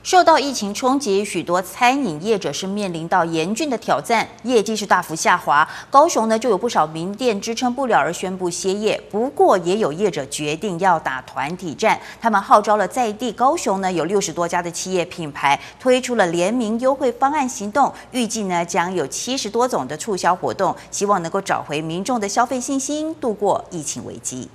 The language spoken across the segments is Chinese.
受到疫情冲击，许多餐饮业者是面临到严峻的挑战，业绩是大幅下滑。高雄呢就有不少名店支撑不了而宣布歇业，不过也有业者决定要打团体战，他们号召了在地高雄呢有60多家的企业品牌推出了联名优惠方案行动，预计呢将有70多种的促销活动，希望能够找回民众的消费信心，度过疫情危机。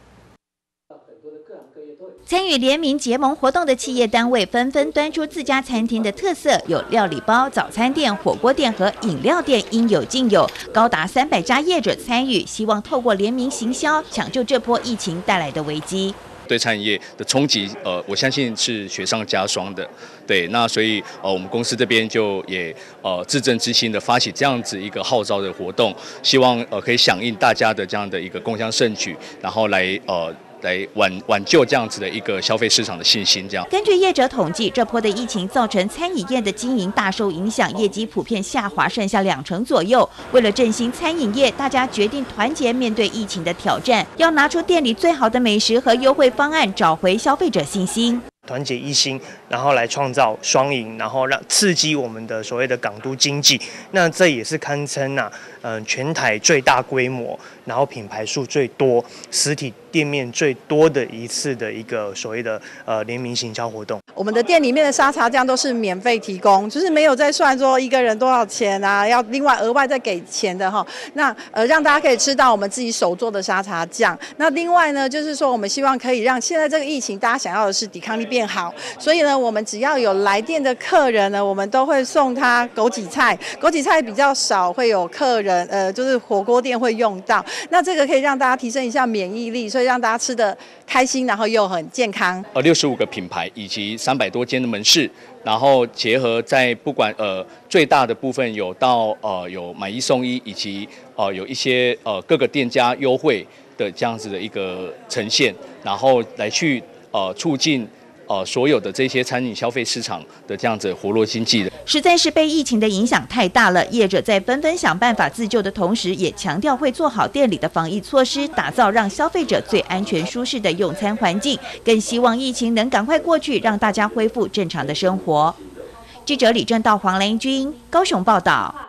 参与联名结盟活动的企业单位纷纷端出自家餐厅的特色，有料理包、早餐店、火锅店和饮料店应有尽有，高达300家业者参与，希望透过联名行销抢救这波疫情带来的危机。 对餐饮业的冲击，我相信是雪上加霜的。对，那所以我们公司这边就也自证之心的发起这样子一个号召的活动，希望可以响应大家的这样的一个共襄盛举，然后来挽救这样子的一个消费市场的信心。这样， 根据业者统计，这波的疫情造成餐饮业的经营大受影响，业绩普遍下滑，剩下2成左右。为了振兴餐饮业，大家决定团结面对疫情的挑战，要拿出店里最好的美食和优惠方案，找回消费者信心。 团结一心，然后来创造双赢，然后刺激我们的所谓的港都经济。那这也是堪称全台最大规模，然后品牌数最多、实体店面最多的一次的一个所谓的联名行销活动。 我们的店里面的沙茶酱都是免费提供，就是没有在算说一个人多少钱啊，要另外额外再给钱的哈。那让大家可以吃到我们自己手做的沙茶酱。那另外呢，就是说我们希望可以让现在这个疫情，大家想要的是抵抗力变好，所以呢，我们只要有来店的客人呢，我们都会送他枸杞菜。枸杞菜比较少会有客人就是火锅店会用到，那这个可以让大家提升一下免疫力，所以让大家吃得开心，然后又很健康。 65个品牌以及300多间的门市，然后结合在不管最大的部分有到有买1送1，以及有一些各个店家优惠的这样子的一个呈现，然后来去促进所有的这些餐饮消费市场的这样子活络经济的。 实在是被疫情的影响太大了，业者在纷纷想办法自救的同时，也强调会做好店里的防疫措施，打造让消费者最安全舒适的用餐环境，更希望疫情能赶快过去，让大家恢复正常的生活。记者李正道、黄兰君高雄报道。